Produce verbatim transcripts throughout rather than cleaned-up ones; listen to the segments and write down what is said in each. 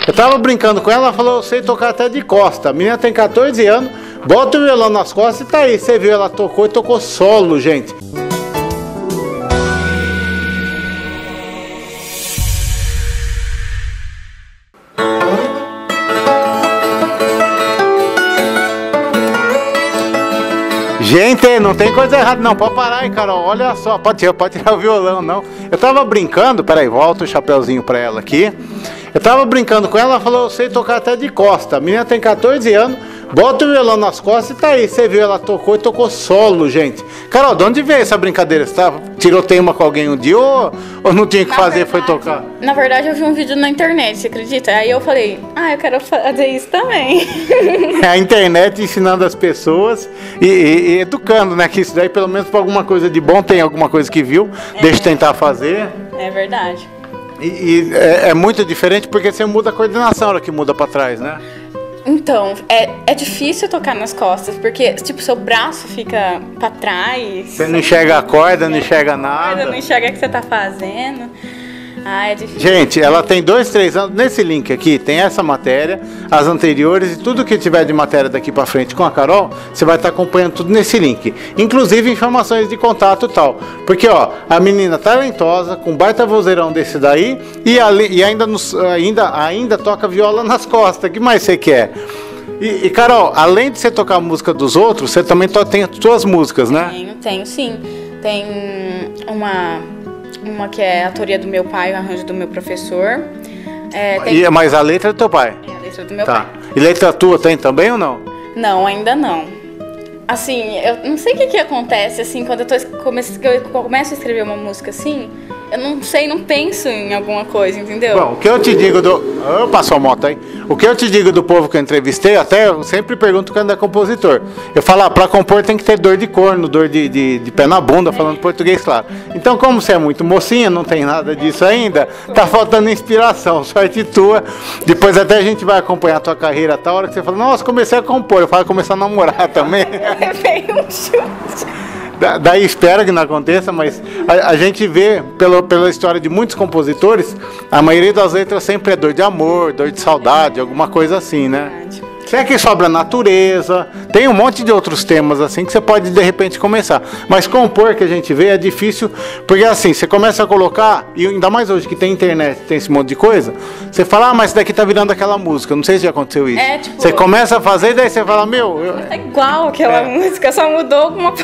Eu tava brincando com ela, ela falou, eu sei tocar até de costa. A menina tem quatorze anos, bota o violão nas costas e tá aí. Você viu, ela tocou e tocou solo, gente. Gente, não tem coisa errada não, pode parar aí, Carol, olha só, pode tirar, pode tirar o violão não. Eu tava brincando, peraí, volta o chapéuzinho pra ela aqui. Eu tava brincando com ela, ela falou, eu sei tocar até de costa. A menina tem quatorze anos, bota o violão nas costas e tá aí. Você viu, ela tocou e tocou solo, gente. Carol, de onde veio essa brincadeira? Você tá, tirou tema com alguém um dia ou, ou não tinha que na fazer, verdade, foi tocar? Na verdade, eu vi um vídeo na internet, você acredita? Aí eu falei, ah, eu quero fazer isso também. É a internet ensinando as pessoas e, e, e educando, né? Que isso daí, pelo menos, para alguma coisa de bom, tem alguma coisa que viu, é, deixa eu tentar fazer. É verdade. E, e é, é muito diferente porque você muda a coordenação, a hora que muda para trás, né? Então, é, é difícil tocar nas costas, porque, tipo, seu braço fica pra trás. Você não enxerga a corda, não enxerga nada. Não enxerga o que você tá fazendo. Ah, é difícil. Gente, ela tem dois, três anos. Nesse link aqui tem essa matéria, as anteriores e tudo que tiver de matéria daqui pra frente com a Carol, você vai estar acompanhando tudo nesse link. Inclusive informações de contato e tal. Porque, ó, a menina talentosa, com baita vozeirão desse daí, e, ali, e ainda, nos, ainda, ainda toca viola nas costas. O que mais você quer? E, e, Carol, além de você tocar a música dos outros, você também tem as suas músicas, né? Tenho, tenho sim. Tem uma... Uma que é a autoria do meu pai, o arranjo do meu professor. É, tem... e, mas a letra é do teu pai? É, a letra do meu tá. pai. E letra tua tem também ou não? Não, ainda não. Assim, eu não sei o que que acontece, assim, quando eu, tô, comece, eu começo a escrever uma música assim, eu não sei, não penso em alguma coisa, entendeu? Bom, o que eu te digo do... Oh, passou a moto aí. O que eu te digo do povo que eu entrevistei, até eu sempre pergunto quando é compositor. Eu falo, ah, pra compor tem que ter dor de corno, dor de, de, de pé na bunda, falando português, claro. Então, como você é muito mocinha, não tem nada disso ainda, tá faltando inspiração, sorte tua. Depois até a gente vai acompanhar a tua carreira, a hora que você fala, nossa, comecei a compor, eu falo, começar a namorar também. Veio um chute. Da, daí espera que não aconteça, mas a, a gente vê pelo, pela história de muitos compositores, a maioria das letras sempre é dor de amor, dor de saudade, alguma coisa assim, né? Se é que sobra natureza, tem um monte de outros temas assim que você pode de repente começar. Mas compor que a gente vê é difícil, porque assim, você começa a colocar, e ainda mais hoje que tem internet, tem esse monte de coisa, você fala, ah, mas isso daqui tá virando aquela música, não sei se já aconteceu isso. É, tipo, você começa a fazer e daí você fala, meu... Eu... É igual aquela é. música, só mudou alguma...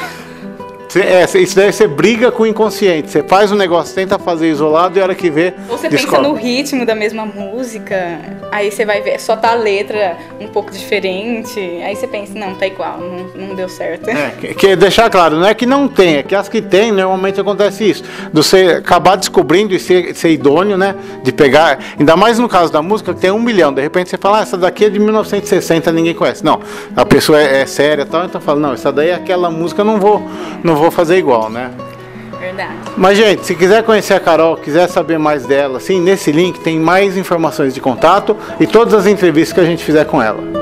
É, isso daí você briga com o inconsciente. Você faz um negócio, tenta fazer isolado e a hora que vê. Ou você descobre. pensa no ritmo da mesma música, aí você vai ver, só tá a letra um pouco diferente, aí você pensa, não, tá igual, não, não deu certo. É, que, que deixar claro, não é que não tem, é que as que tem, normalmente acontece isso. De você acabar descobrindo e ser, ser idôneo, né? De pegar, ainda mais no caso da música, que tem um milhão, de repente você fala, ah, essa daqui é de mil novecentos e sessenta, ninguém conhece. Não, a pessoa é, é séria e tal, então fala, não, essa daí é aquela música, eu não vou. Não vou fazer igual, né? Verdade. Mas, gente, se quiser conhecer a Carol, quiser saber mais dela, assim, nesse link tem mais informações de contato e todas as entrevistas que a gente fizer com ela.